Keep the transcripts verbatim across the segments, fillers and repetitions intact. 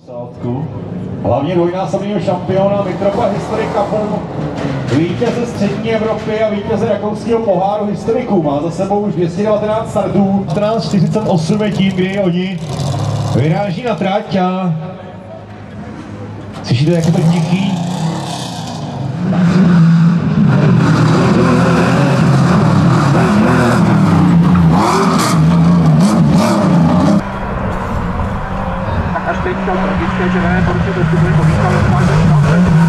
Hlavně dvojnásobného šampiona Mitropa History Cupu, vítěze střední Evropy a vítěze rakouského poháru historiků. Má za sebou už dvě stě devatenáct startů. čtrnáct čtyřicet osm je tím, kdy oni vyráží na trať a slyšíte, jak je to tichý. Až teď to tragické červené poručí to vstupuje po výstavě.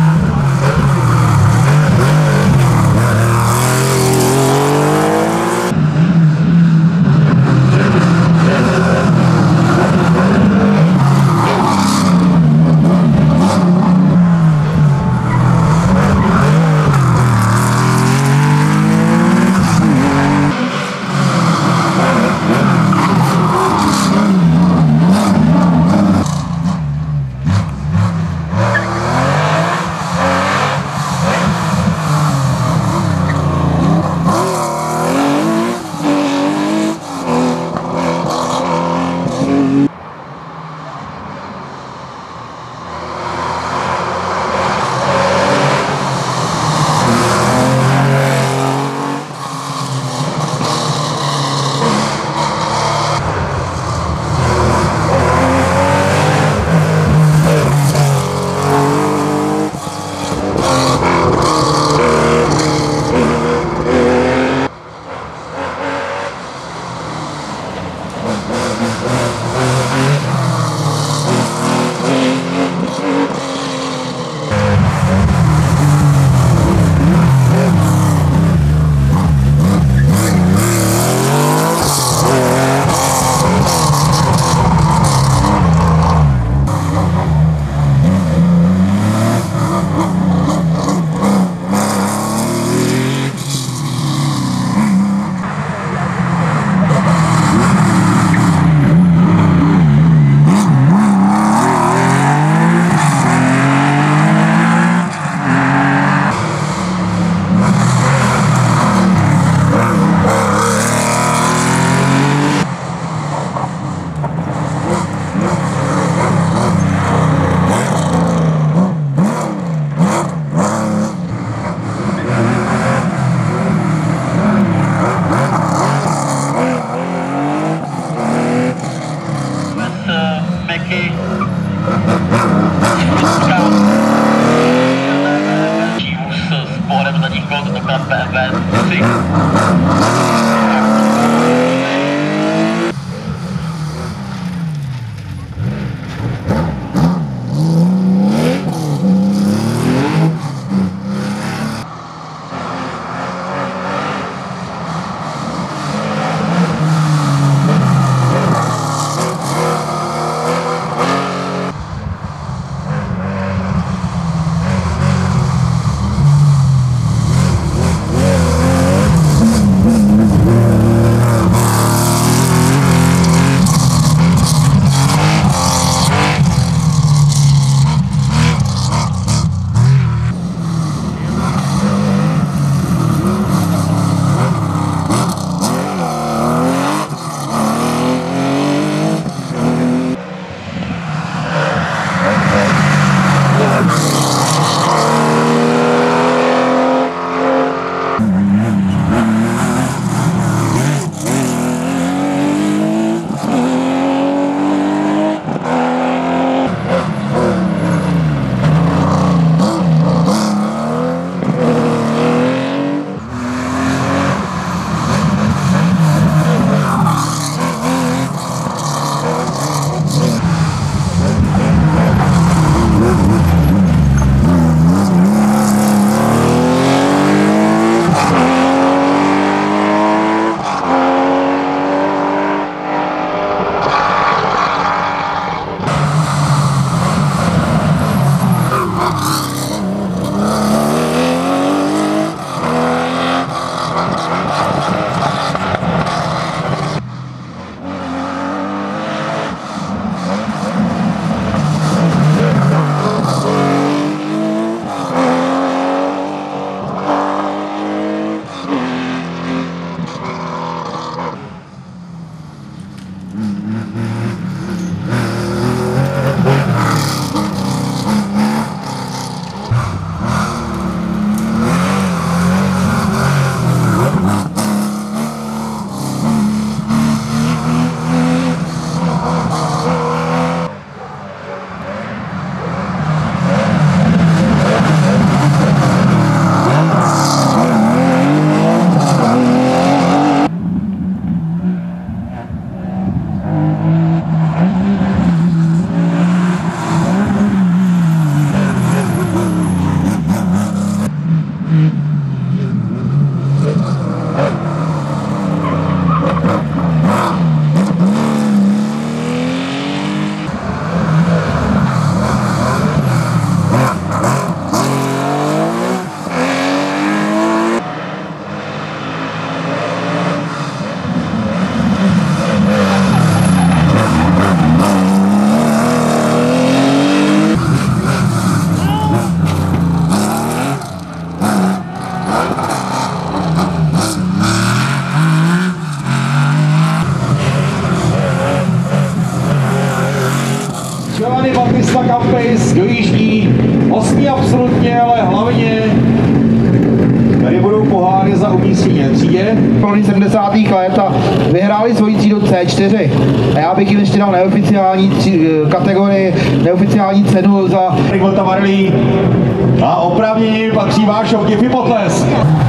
Wisla Campus dojíždí osmý absolutně, ale hlavně tady budou poháry za umístění v třídě. Kolony sedmdesátých let a vyhráli svoji třídu C čtyři. A já bych jim ještě dal neoficiální tři, kategorii, neoficiální cenu za... A opravdu patří váš obdiv i potlesk.